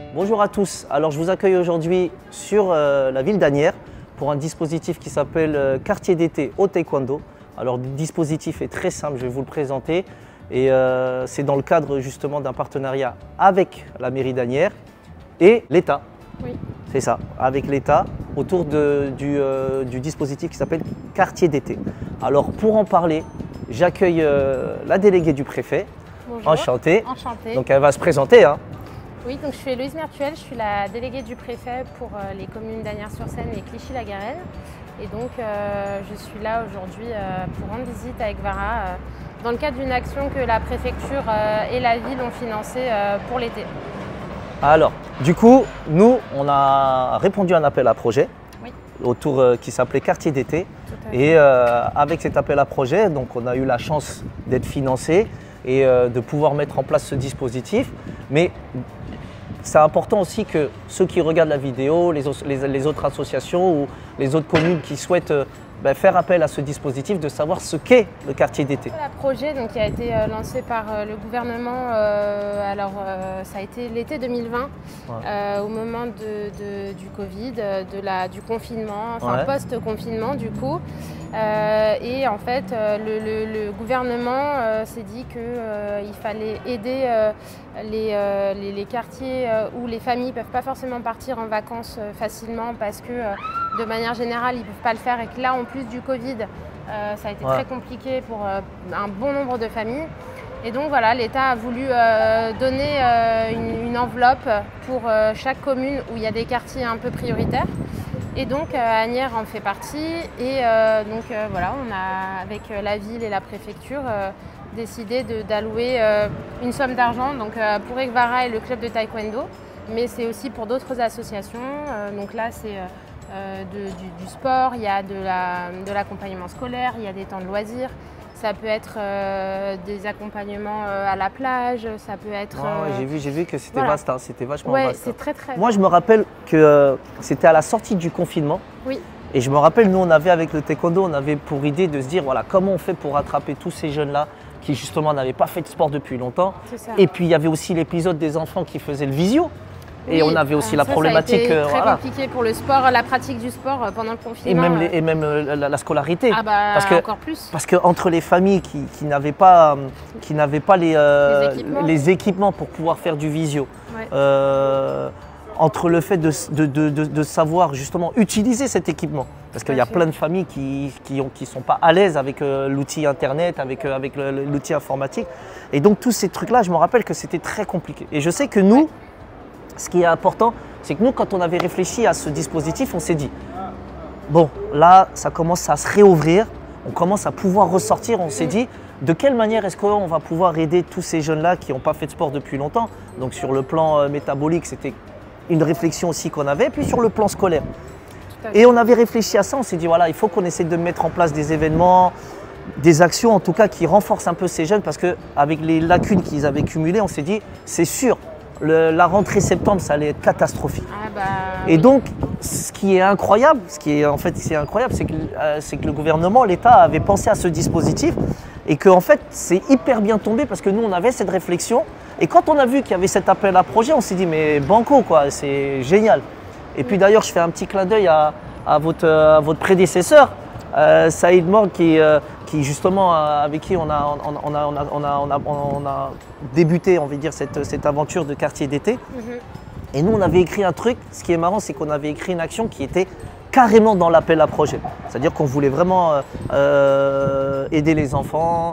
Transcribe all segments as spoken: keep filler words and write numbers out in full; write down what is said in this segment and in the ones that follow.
Bonjour à tous, alors je vous accueille aujourd'hui sur euh, la ville d'Asnières pour un dispositif qui s'appelle euh, Quartier d'été au Taekwondo. Alors le dispositif est très simple, je vais vous le présenter et euh, c'est dans le cadre justement d'un partenariat avec la mairie d'Asnières et l'État. Oui. C'est ça, avec l'État autour de, du, euh, du dispositif qui s'appelle Quartier d'été. Alors pour en parler, j'accueille euh, la déléguée du préfet. Bonjour. Enchantée. Enchantée. Donc elle va se présenter. Hein. Oui, donc je suis Héloïse Mertuel, je suis la déléguée du préfet pour euh, les communes d'Asnières-sur-Seine et Clichy-la-Garenne. Et donc euh, je suis là aujourd'hui euh, pour rendre visite avec Vara euh, dans le cadre d'une action que la préfecture euh, et la ville ont financée euh, pour l'été. Alors, du coup, nous, on a répondu à un appel à projet oui. autour euh, qui s'appelait Quartier d'été. Et euh, avec cet appel à projet, donc on a eu la chance d'être financé et euh, de pouvoir mettre en place ce dispositif. Mais c'est important aussi que ceux qui regardent la vidéo, les, les, les autres associations ou les autres communes qui souhaitent euh, ben, faire appel à ce dispositif, de savoir ce qu'est le quartier d'été. Le projet donc, qui a été euh, lancé par euh, le gouvernement, euh, alors euh, ça a été l'été deux mille vingt, ouais. euh, au moment de, de, du Covid, de la, du confinement, enfin ouais. post-confinement du coup. Euh, et en fait, euh, le, le, le gouvernement euh, s'est dit qu'il euh, fallait aider euh, les, euh, les, les quartiers euh, où les familles ne peuvent pas forcément partir en vacances euh, facilement parce que euh, de manière générale, ils ne peuvent pas le faire et que là, en plus du Covid, euh, ça a été ouais. très compliqué pour euh, un bon nombre de familles. Et donc voilà, l'État a voulu euh, donner euh, une, une enveloppe pour euh, chaque commune où il y a des quartiers un peu prioritaires. Et donc euh, Asnières en fait partie et euh, donc euh, voilà, on a avec euh, la ville et la préfecture euh, décidé d'allouer euh, une somme d'argent donc euh, pour Vara et le club de taekwondo, mais c'est aussi pour d'autres associations. Euh, donc là c'est euh, du, du sport, il y a de l'accompagnement la, scolaire, il y a des temps de loisirs. Ça peut être euh, des accompagnements euh, à la plage, ça peut être... Euh... Ouais, ouais, j'ai vu, j'ai vu que c'était voilà. vaste, hein, c'était vachement ouais, vaste. c'est très très Moi, je me rappelle que euh, c'était à la sortie du confinement. Oui. Et je me rappelle, nous, on avait avec le taekwondo, on avait pour idée de se dire, voilà, comment on fait pour rattraper tous ces jeunes-là qui, justement, n'avaient pas fait de sport depuis longtemps. Ça. Et puis, il y avait aussi l'épisode des enfants qui faisaient le visio. Et oui, on avait aussi ça, la problématique. Ça a été très voilà. compliqué pour le sport, la pratique du sport pendant le confinement. Et même, les, et même la, la scolarité. Ah bah, parce que, encore plus. Parce qu'entre les familles qui, qui n'avaient pas, qui n'avaient pas les, euh, les, équipements. les équipements pour pouvoir faire du visio, ouais. euh, entre le fait de, de, de, de, de savoir justement utiliser cet équipement, parce qu'il y a plein de familles qui ne qui sont pas à l'aise avec euh, l'outil internet, avec, euh, avec l'outil informatique. Et donc tous ces trucs-là, je me rappelle que c'était très compliqué. Et je sais que nous, ouais. ce qui est important, c'est que nous, quand on avait réfléchi à ce dispositif, on s'est dit, bon, là, ça commence à se réouvrir, on commence à pouvoir ressortir, on s'est dit, de quelle manière est-ce qu'on va pouvoir aider tous ces jeunes-là qui n'ont pas fait de sport depuis longtemps. Donc sur le plan euh, métabolique, c'était une réflexion aussi qu'on avait, puis sur le plan scolaire. Et on avait réfléchi à ça, on s'est dit, voilà, il faut qu'on essaie de mettre en place des événements, des actions en tout cas qui renforcent un peu ces jeunes, parce qu'avec les lacunes qu'ils avaient cumulées, on s'est dit, c'est sûr, Le, la rentrée septembre, ça allait être catastrophique. Ah bah, et oui. donc, ce qui est incroyable, ce qui est en fait c'est incroyable, c'est que, euh, c'est que le gouvernement, l'État avait pensé à ce dispositif et que en fait, c'est hyper bien tombé parce que nous, on avait cette réflexion. Et quand on a vu qu'il y avait cet appel à projet, on s'est dit mais banco quoi, c'est génial. Et puis d'ailleurs, je fais un petit clin d'œil à, à, votre, à votre prédécesseur, euh, Saïd Morgue, qui euh, qui justement avec qui on a, on a, on a, on a, on a, on a, on a débuté, on va dire, cette, cette aventure de quartier d'été. Mm-hmm. Et nous, on avait écrit un truc, ce qui est marrant, c'est qu'on avait écrit une action qui était carrément dans l'appel à projet. C'est-à-dire qu'on voulait vraiment euh, euh, aider les enfants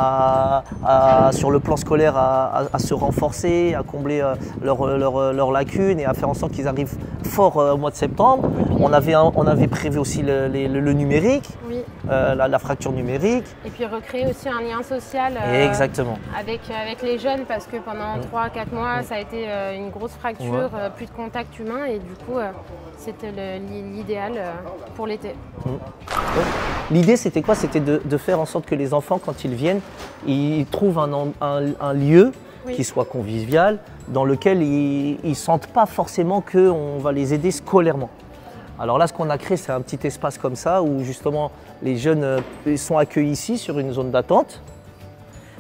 à, à, sur le plan scolaire à, à, à se renforcer, à combler euh, leurs leur, leur lacunes et à faire en sorte qu'ils arrivent fort euh, au mois de septembre. On avait, un, on avait prévu aussi le, le, le numérique, oui. euh, la, la fracture numérique. Et puis recréer aussi un lien social euh, Exactement. Avec, avec les jeunes parce que pendant trois à quatre mois, mmh. ça a été euh, une grosse fracture, ouais. euh, plus de contact humain et du coup, euh, c'était l'idéal pour l'été. Mmh. L'idée, c'était quoi? C'était de, de faire en sorte que les enfants, quand ils viennent, ils trouvent un, un, un lieu oui. qui soit convivial, dans lequel ils ne sentent pas forcément qu'on va les aider scolairement. Alors là, ce qu'on a créé, c'est un petit espace comme ça, où justement les jeunes sont accueillis ici sur une zone d'attente.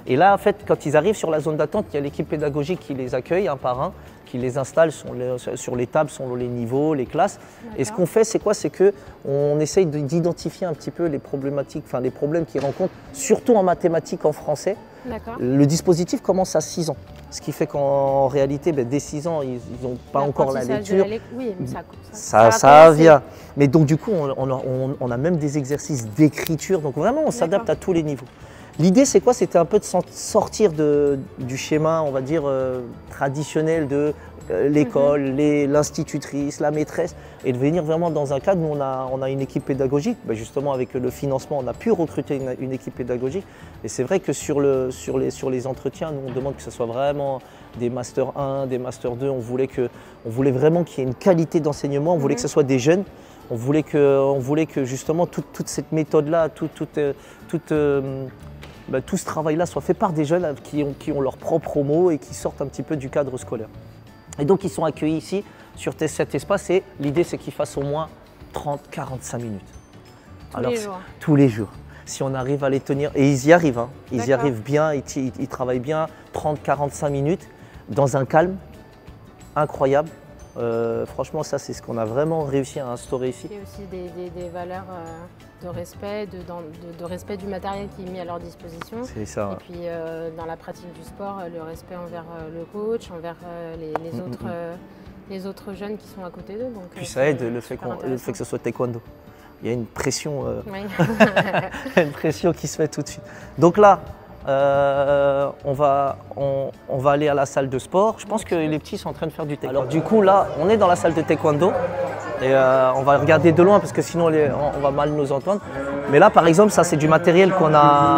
Et là, en fait, quand ils arrivent sur la zone d'attente, il y a l'équipe pédagogique qui les accueille un par un, qui les installe sur les, sur les tables, selon les niveaux, les classes. Et ce qu'on fait, c'est quoi? C'est qu'on essaye d'identifier un petit peu les problématiques, enfin les problèmes qu'ils rencontrent, surtout en mathématiques, en français. Le dispositif commence à six ans. Ce qui fait qu'en réalité, ben, dès six ans, ils n'ont pas encore la lecture. La oui, mais ça, ça, ça, ça vient. Mais donc du coup, on, on, on a même des exercices d'écriture. Donc vraiment, on s'adapte à tous les niveaux. L'idée, c'est quoi? C'était un peu de sortir de, du schéma, on va dire, euh, traditionnel de euh, l'école, mm-hmm. l'institutrice, la maîtresse, et de venir vraiment dans un cadre où on a, on a une équipe pédagogique. Ben justement, avec le financement, on a pu recruter une, une équipe pédagogique. Et c'est vrai que sur, le, sur, les, sur les entretiens, nous, on demande que ce soit vraiment des Master un, des Master deux. On voulait, que, on voulait vraiment qu'il y ait une qualité d'enseignement. On voulait mm-hmm. que ce soit des jeunes. On voulait que, on voulait que justement, toute, toute cette méthode-là, toute... toute, toute euh, Ben, tout ce travail-là soit fait par des jeunes qui ont, qui ont leur propre mot et qui sortent un petit peu du cadre scolaire. Et donc ils sont accueillis ici sur cet espace et l'idée c'est qu'ils fassent au moins trente à quarante-cinq minutes. Tous Alors, les jours. Tous les jours. Si on arrive à les tenir, et ils y arrivent, hein. Ils y arrivent bien, ils, ils, ils travaillent bien, trente à quarante-cinq minutes dans un calme incroyable. Euh, franchement, ça, c'est ce qu'on a vraiment réussi à instaurer ici. Il y a aussi des, des, des valeurs euh, de respect, de, de, de respect du matériel qui est mis à leur disposition. C'est ça. Et puis, euh, dans la pratique du sport, le respect envers euh, le coach, envers euh, les, les, autres, euh, les autres jeunes qui sont à côté d'eux. Puis ça aide le fait, le fait que ce soit taekwondo. Il y a une pression, euh, oui. une pression qui se fait tout de suite. Donc là, Euh, on, va, on, on va aller à la salle de sport. Je pense que les petits sont en train de faire du taekwondo. Alors du coup là, on est dans la salle de taekwondo et euh, on va regarder de loin parce que sinon les, on va mal nous entendre. Mais là par exemple, ça c'est du matériel qu'on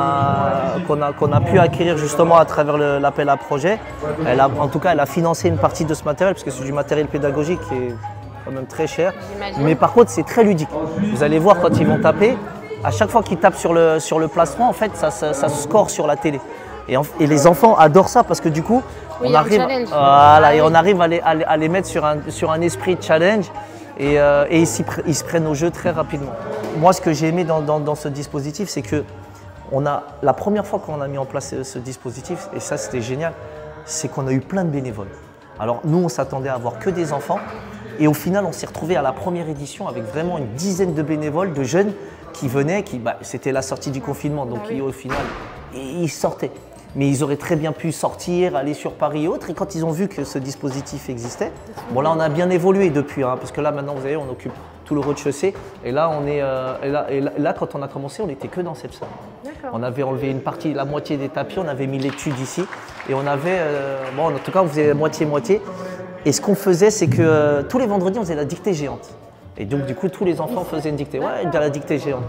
a, qu'on a, qu'on a pu acquérir justement à travers l'appel à projet. Elle a, en tout cas, elle a financé une partie de ce matériel parce que c'est du matériel pédagogique qui est quand même très cher. Mais par contre, c'est très ludique. Vous allez voir quand ils vont taper. À chaque fois qu'ils tapent sur le, sur le plastron, en fait, ça, ça, ça score sur la télé. Et, en, et les enfants adorent ça parce que du coup, oui, on, arrive, voilà, ah, et oui. on arrive à les, à les, à les mettre sur un, sur un esprit de challenge et, euh, et ils, ils se prennent au jeu très rapidement. Moi, ce que j'ai aimé dans, dans, dans ce dispositif, c'est que on a, la première fois qu'on a mis en place ce, ce dispositif, et ça c'était génial, c'est qu'on a eu plein de bénévoles. Alors nous, on s'attendait à avoir que des enfants et au final, on s'est retrouvé à la première édition avec vraiment une dizaine de bénévoles, de jeunes qui venaient, qui, bah, c'était la sortie du confinement, donc ah oui. ils, au final, ils sortaient. Mais ils auraient très bien pu sortir, aller sur Paris et autres. Et quand ils ont vu que ce dispositif existait, bon là on a bien évolué depuis, hein, parce que là maintenant vous savez, on occupe tout le rez-de-chaussée. Et là on est, euh, et là, et là, là quand on a commencé, on n'était que dans cette salle. On avait enlevé une partie, la moitié des tapis, on avait mis l'étude ici, et on avait, euh, bon en tout cas on faisait moitié-moitié. Et ce qu'on faisait, c'est que euh, tous les vendredis on faisait la dictée géante. Et donc du coup tous les enfants faisaient une dictée, ouais, de la dictée géante.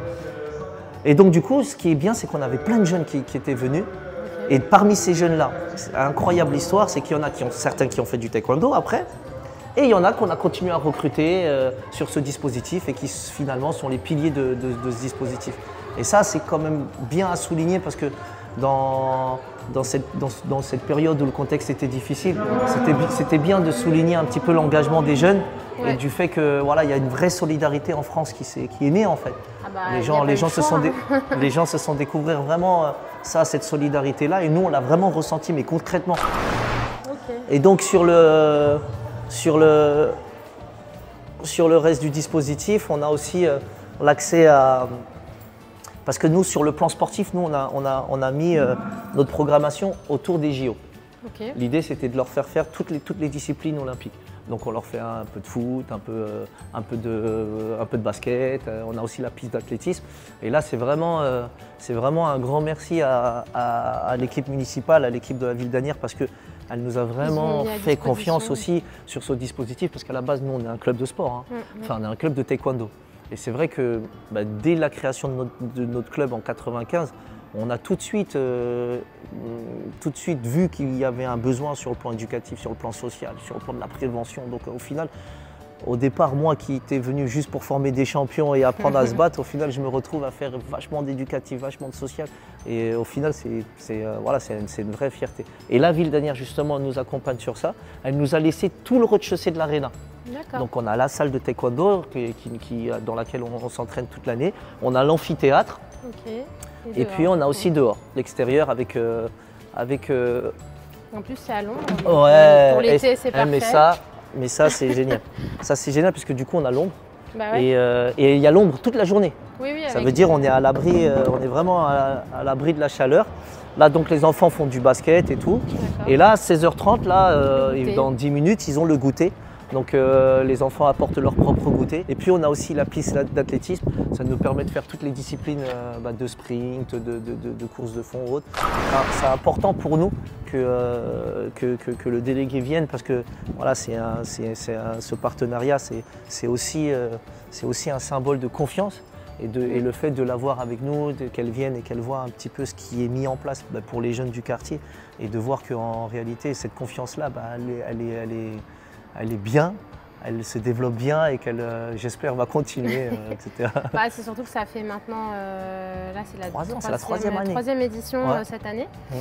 Et donc du coup ce qui est bien, c'est qu'on avait plein de jeunes qui, qui étaient venus. Et parmi ces jeunes-là, incroyable histoire, c'est qu'il y en a qui ont, certains qui ont fait du taekwondo après, et il y en a qu'on a continué à recruter euh, sur ce dispositif et qui finalement sont les piliers de, de, de ce dispositif. Et ça, c'est quand même bien à souligner parce que dans, dans, cette, dans, dans cette période où le contexte était difficile, c'était bien de souligner un petit peu l'engagement des jeunes. Ouais. Et du fait que voilà, il y a une vraie solidarité en France qui, est, qui est née en fait. Ah bah, les, gens, les, gens se sont dé, les gens se sont découvrir vraiment euh, ça, cette solidarité-là, et nous on l'a vraiment ressenti, mais concrètement. Okay. Et donc sur le, sur, le, sur le reste du dispositif, on a aussi euh, l'accès à… Parce que nous, sur le plan sportif, nous on a, on a, on a mis euh, notre programmation autour des J O. Okay. L'idée c'était de leur faire faire toutes les, toutes les disciplines olympiques. Donc on leur fait un peu de foot, un peu, euh, un peu, de, euh, un peu de basket, euh, on a aussi la piste d'athlétisme. Et là c'est vraiment, euh, c'est vraiment un grand merci à, à, à l'équipe municipale, à l'équipe de la ville d'Asnières parce qu'elle nous a vraiment fait confiance aussi sur ce dispositif parce qu'à la base nous on est un club de sport, hein. mmh, enfin on est un club de taekwondo. Et c'est vrai que bah, dès la création de notre, de notre club en quatre-vingt-quinze, on a tout de suite, euh, tout de suite vu qu'il y avait un besoin sur le plan éducatif, sur le plan social, sur le plan de la prévention. Donc au final, au départ, moi qui étais venu juste pour former des champions et apprendre à se battre, au final je me retrouve à faire vachement d'éducatif, vachement de social. Et au final, c'est euh, voilà, c'est une, une vraie fierté. Et la ville d'Asnières justement nous accompagne sur ça. Elle nous a laissé tout le rez-de-chaussée de l'aréna. Donc on a la salle de taekwondo qui, qui, qui, dans laquelle on, on s'entraîne toute l'année. On a l'amphithéâtre. Okay. Et, et puis on a aussi dehors, l'extérieur avec, euh, avec... Euh... En plus, c'est à Londres. Ouais, pour l'été, c'est parfait. Mais ça, mais ça c'est génial. Ça, c'est génial parce que du coup, on a l'ombre. Bah ouais. Et euh, il y a l'ombre toute la journée. Oui, oui, ça veut dire on est à l'abri, euh, on est vraiment à, à l'abri de la chaleur. Là, donc, les enfants font du basket et tout. Et là, à seize heures trente, là, euh, dans dix minutes, ils ont le goûter. Donc euh, les enfants apportent leur propre goûter. Et puis on a aussi la piste d'athlétisme. Ça nous permet de faire toutes les disciplines euh, bah, de sprint, de, de, de, de course de fond ou autre. C'est important pour nous que, euh, que, que, que le délégué vienne parce que voilà, c'est un, c'est, c'est un, ce partenariat, c'est aussi, euh, aussi un symbole de confiance. Et, de, et le fait de l'avoir avec nous, qu'elle vienne et qu'elle voit un petit peu ce qui est mis en place bah, pour les jeunes du quartier et de voir qu'en réalité, cette confiance-là, bah, elle, elle, est, elle, est, elle est bien, elle se développe bien et qu'elle, euh, j'espère, va continuer, euh, et cetera. Bah, c'est surtout que ça fait maintenant, euh, là c'est la, la troisième année. troisième édition ouais. euh, cette année. Mmh.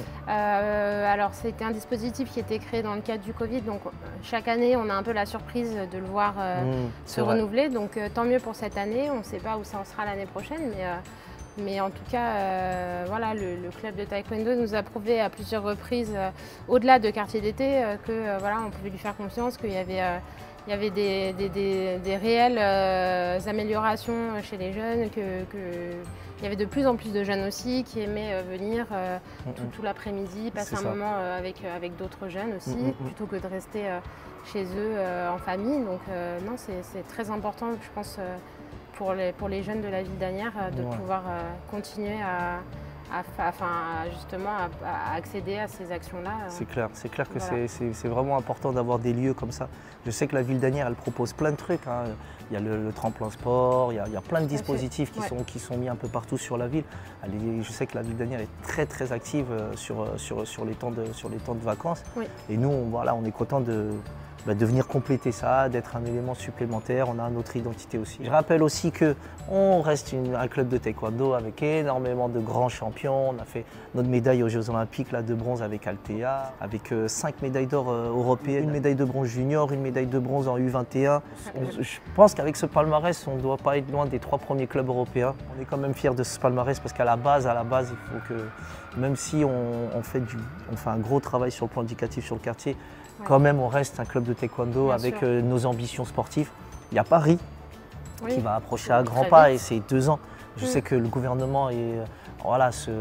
Euh, alors c'était un dispositif qui était créé dans le cadre du Covid, donc chaque année on a un peu la surprise de le voir euh, mmh, se renouveler, donc euh, tant mieux pour cette année, on ne sait pas où ça en sera l'année prochaine, mais, euh, mais en tout cas, euh, voilà, le, le club de taekwondo nous a prouvé à plusieurs reprises, euh, au-delà de quartier d'été, euh, que euh, voilà, on pouvait lui faire confiance, qu'il y avait euh, Il y avait des, des, des, des réelles euh, améliorations chez les jeunes, qu'il que y avait de plus en plus de jeunes aussi qui aimaient euh, venir euh, mmh, tout, tout l'après-midi, passer un ça. moment euh, avec, avec d'autres jeunes aussi, mmh, plutôt que de rester euh, chez eux euh, en famille. Donc euh, non, c'est très important, je pense, euh, pour, les, pour les jeunes de la ville d'Asnières euh, de ouais. pouvoir euh, continuer à... À, enfin, justement à, à accéder à ces actions-là. C'est clair, c'est clair que voilà. c'est vraiment important d'avoir des lieux comme ça. Je sais que la ville d'Asnières, elle propose plein de trucs. Hein. Il y a le, le tremplin sport, il y a, il y a plein de dispositifs qui, ouais. sont, qui sont mis un peu partout sur la ville. Elle est, je sais que la ville d'Asnières est très très active sur, sur, sur, les, temps de, sur les temps de vacances. Oui. Et nous, on, voilà, on est content de... Bah, de venir compléter ça, d'être un élément supplémentaire, on a notre identité aussi. Je rappelle aussi qu'on reste une, un club de taekwondo avec énormément de grands champions. On a fait notre médaille aux Jeux Olympiques là, de bronze avec Altea, avec euh, cinq médailles d'or euh, européennes, une médaille de bronze junior, une médaille de bronze en U vingt et un. On, je pense qu'avec ce palmarès, on ne doit pas être loin des trois premiers clubs européens. On est quand même fiers de ce palmarès parce qu'à la base, à la base, il faut que, même si on, on, fait du, on fait un gros travail sur le plan éducatif sur le quartier, ouais. quand même on reste un club de taekwondo Bien avec euh, nos ambitions sportives. Il y a Paris oui. qui va approcher à grands pas vite. Et c'est deux ans. Je mmh. sais que le gouvernement est, voilà, se,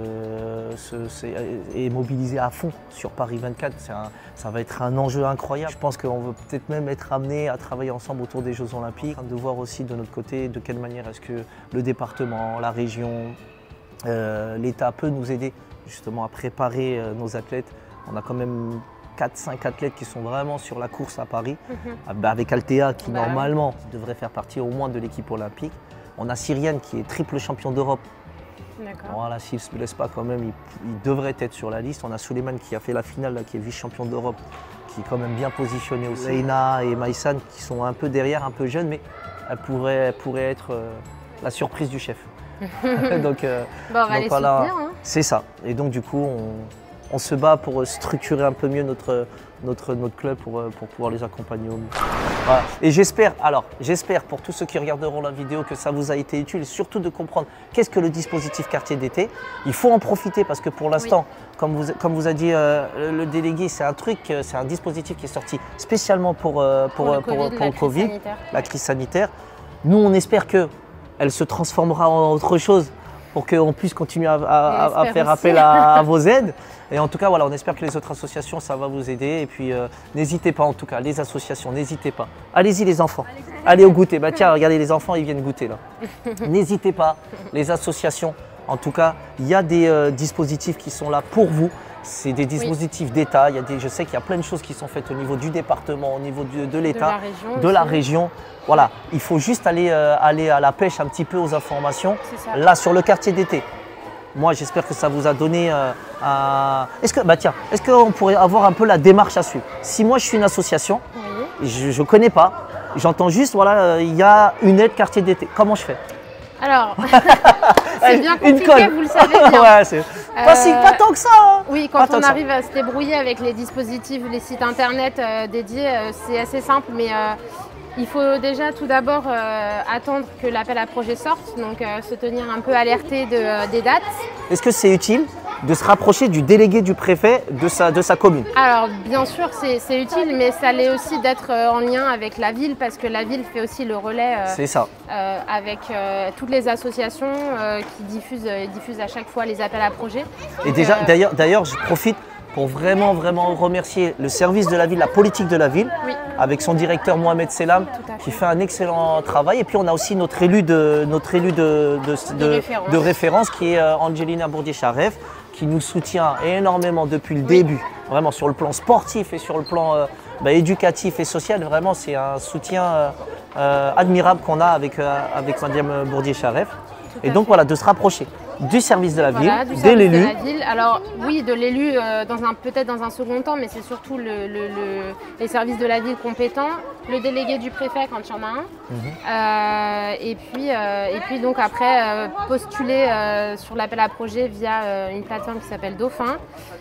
se, se, est mobilisé à fond sur Paris vingt-quatre. Un, ça va être un enjeu incroyable. Je pense qu'on va peut-être même être amené à travailler ensemble autour des Jeux Olympiques, de voir aussi de notre côté de quelle manière est-ce que le département, la région, euh, l'État peut nous aider justement à préparer euh, nos athlètes. On a quand même quatre cinq athlètes qui sont vraiment sur la course à Paris, mmh. avec Altea qui bah, normalement oui. devrait faire partie au moins de l'équipe olympique. On a Cyrienne qui est triple champion d'Europe. Voilà, s'il ne se blesse pas quand même, il, il devrait être sur la liste. On a Suleiman qui a fait la finale, là, qui est vice-champion d'Europe, qui est quand même bien positionné aussi. Leïna et Maïsan qui sont un peu derrière, un peu jeunes, mais elles pourraient, elles pourraient être euh, la surprise du chef. donc, euh, bon, on va donc, les voilà, soutenir. Hein. C'est ça. Et donc du coup, on, on se bat pour structurer un peu mieux notre, notre, notre club pour, pour pouvoir les accompagner au mieux. Voilà. Et j'espère, alors, j'espère pour tous ceux qui regarderont la vidéo que ça vous a été utile et surtout de comprendre qu'est-ce que le dispositif quartier d'été. Il faut en profiter parce que pour l'instant, oui. comme, vous, comme vous a dit euh, le délégué, c'est un truc, c'est un dispositif qui est sorti spécialement pour, euh, pour, pour le pour, Covid, pour, pour le COVID la crise sanitaire. Nous, on espère qu'elle se transformera en autre chose pour qu'on puisse continuer à, à, à faire appel à, à vos aides. Et en tout cas, voilà, on espère que les autres associations, ça va vous aider. Et puis, euh, n'hésitez pas, en tout cas, les associations, n'hésitez pas. Allez-y, les enfants. Allez au goûter. Bah, tiens, regardez, les enfants, ils viennent goûter, là. N'hésitez pas, les associations. En tout cas, il y a des euh, dispositifs qui sont là pour vous. C'est des dispositifs oui. d'État. Je sais qu'il y a plein de choses qui sont faites au niveau du département, au niveau de, de l'État, de, de la région. Voilà, il faut juste aller, euh, aller à la pêche un petit peu aux informations. Là, sur le quartier d'été. Moi, j'espère que ça vous a donné euh, un... Est-ce que, bah tiens, est-ce qu'on pourrait avoir un peu la démarche à suivre? Si moi, je suis une association, oui. je ne connais pas, j'entends juste, voilà, il euh, y a une aide quartier d'été. Comment je fais? Alors, c'est bien compliqué, vous le savez bien. ouais, c'est euh, pas, si, pas tant que ça. Hein. Oui, quand on arrive à se débrouiller avec les dispositifs, les sites internet euh, dédiés, euh, c'est assez simple, mais euh, il faut déjà tout d'abord euh, attendre que l'appel à projet sorte, donc euh, se tenir un peu alerté de, euh, des dates. Est-ce que c'est utile de se rapprocher du délégué du préfet de sa, de sa commune. Alors bien sûr c'est utile, mais ça l'est aussi d'être en lien avec la ville, parce que la ville fait aussi le relais euh, c'est ça. Euh, avec euh, toutes les associations euh, qui diffusent, euh, diffusent à chaque fois les appels à projets. Et déjà, euh, d'ailleurs, d'ailleurs, je profite pour vraiment, vraiment remercier le service de la ville, la politique de la ville, oui. avec son directeur Mohamed Selam, qui fait un excellent travail. Et puis on a aussi notre élu de, notre élu de, de, de, de, référence. de référence, qui est Angelina Bourdier-Charef, qui nous soutient énormément depuis le oui. début, vraiment sur le plan sportif et sur le plan euh, bah, éducatif et social. Vraiment, c'est un soutien euh, euh, admirable qu'on a avec, euh, avec Madame Bourdier-Charef. Et donc fait. voilà, de se rapprocher du service de la voilà, ville, de l'élu. Alors oui, de l'élu euh, peut-être dans un second temps, mais c'est surtout le, le, le, les services de la ville compétents, le délégué du préfet quand il y en a un, mm-hmm. euh, et, puis, euh, et puis donc après euh, postuler euh, sur l'appel à projet via euh, une plateforme qui s'appelle Dauphin.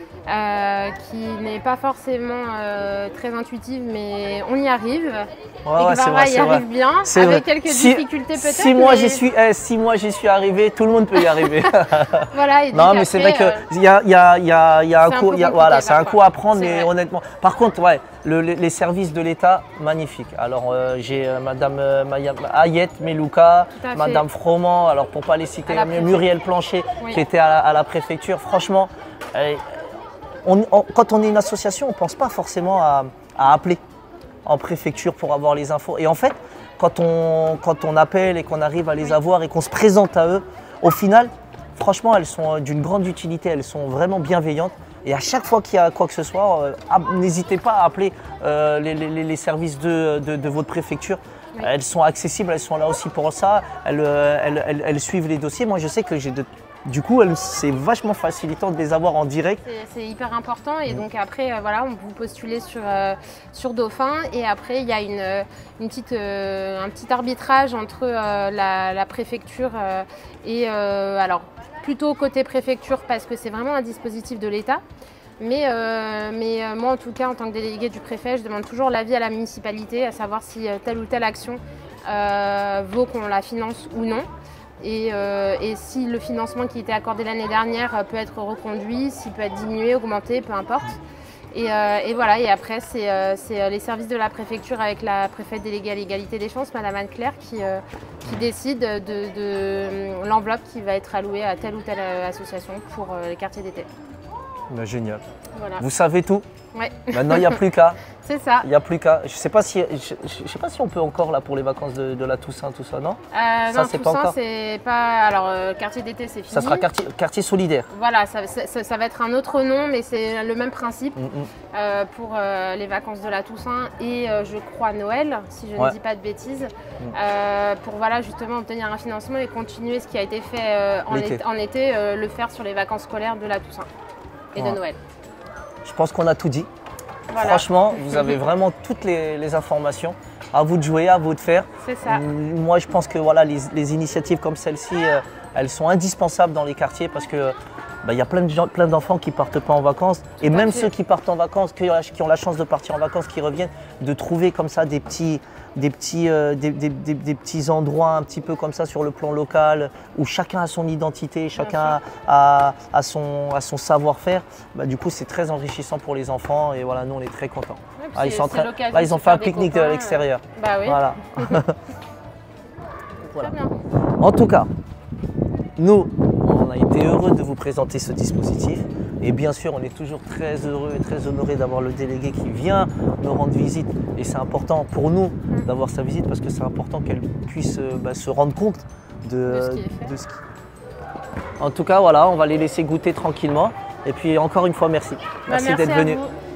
Euh, qui n'est pas forcément euh, très intuitive, mais on y arrive. Ouais, ouais, et Vara y arrive bien, avec vrai. quelques si, difficultés peut-être. Si moi mais... j'y suis, eh, si moi j'y suis arrivé, tout le monde peut y arriver. Voilà. Et non, mais c'est vrai euh, qu'il y a, y a, y a, y a un coup, voilà, c'est un coup à prendre, mais vrai. honnêtement. Par contre, ouais, le, les, les services de l'État, magnifiques. Alors euh, j'ai euh, Madame euh, Ayet Melouka, Madame Froment, alors pour pas les citer, Muriel Plancher, oui. qui était à la, à la préfecture. Franchement. Elle, On, on, quand on est une association, on ne pense pas forcément à, à appeler en préfecture pour avoir les infos. Et en fait, quand on, quand on appelle et qu'on arrive à les avoir et qu'on se présente à eux, au final, franchement, elles sont d'une grande utilité, elles sont vraiment bienveillantes. Et à chaque fois qu'il y a quoi que ce soit, euh, n'hésitez pas à appeler euh, les, les, les services de, de, de votre préfecture. Oui. Elles sont accessibles, elles sont là aussi pour ça, elles, elles, elles, elles suivent les dossiers. Moi, je sais que j'ai de Du coup, c'est vachement facilitant de les avoir en direct. C'est hyper important. Et donc après, euh, voilà, on vous postulez sur, euh, sur Dauphin. Et après, il y a une, une petite, euh, un petit arbitrage entre euh, la, la préfecture euh, et euh, alors plutôt côté préfecture, parce que c'est vraiment un dispositif de l'État. Mais, euh, mais euh, moi, en tout cas, en tant que délégué du préfet, je demande toujours l'avis à la municipalité, à savoir si euh, telle ou telle action euh, vaut qu'on la finance ou non. Et, euh, et si le financement qui était accordé l'année dernière peut être reconduit, s'il peut être diminué, augmenté, peu importe. Et, euh, et voilà, et après c'est euh, les services de la préfecture avec la préfète déléguée à l'égalité des chances, Madame Anne-Claire, qui, euh, qui décide de, de l'enveloppe qui va être allouée à telle ou telle association pour euh, les quartiers d'été. Ben, génial. Voilà. Vous savez tout. Ouais. Maintenant, il n'y a plus qu'à. C'est ça. Il n'y a plus qu'à. Je ne sais pas si, je, je sais pas si on peut encore là pour les vacances de, de la Toussaint, tout ça, non euh, Ça, c'est pas encore. C'est pas. Alors, euh, quartier d'été, c'est fini. Ça sera quartier, quartier solidaire. Voilà, ça, ça, ça va être un autre nom, mais c'est le même principe mm -hmm. euh, pour euh, les vacances de la Toussaint et euh, je crois Noël, si je ouais. ne dis pas de bêtises, mm. euh, pour voilà justement obtenir un financement et continuer ce qui a été fait euh, en, été. en été, euh, le faire sur les vacances scolaires de la Toussaint et ouais. de Noël. Je pense qu'on a tout dit. Voilà. Franchement, vous avez vraiment toutes les, les informations. À vous de jouer, à vous de faire. C'est ça. Moi, je pense que voilà, les, les initiatives comme celle-ci, euh, elles sont indispensables dans les quartiers parce que bah, y a plein de gens, plein d'enfants qui ne partent pas en vacances. Tout et même fait. Ceux qui partent en vacances, qui, qui ont la chance de partir en vacances, qui reviennent, de trouver comme ça des petits, des petits, euh, des, des, des, des petits endroits un petit peu comme ça sur le plan local où chacun a son identité, chacun a, a son, a son savoir-faire. Bah, du coup, c'est très enrichissant pour les enfants et voilà, nous, on est très contents. Ouais, ah, ils, sont train... Là, ils ont fait un pique-nique de l'extérieur. Euh... Bah oui. Voilà. Voilà. Très bien. En tout cas, nous, on a été heureux de vous présenter ce dispositif. Et bien sûr, on est toujours très heureux et très honoré d'avoir le délégué qui vient nous rendre visite. Et c'est important pour nous d'avoir sa visite parce que c'est important qu'elle puisse bah, se rendre compte de, de ce qui est fait. De ce qui... En tout cas, voilà, on va les laisser goûter tranquillement. Et puis encore une fois, merci. Bah, merci, merci d'être venu. Vous.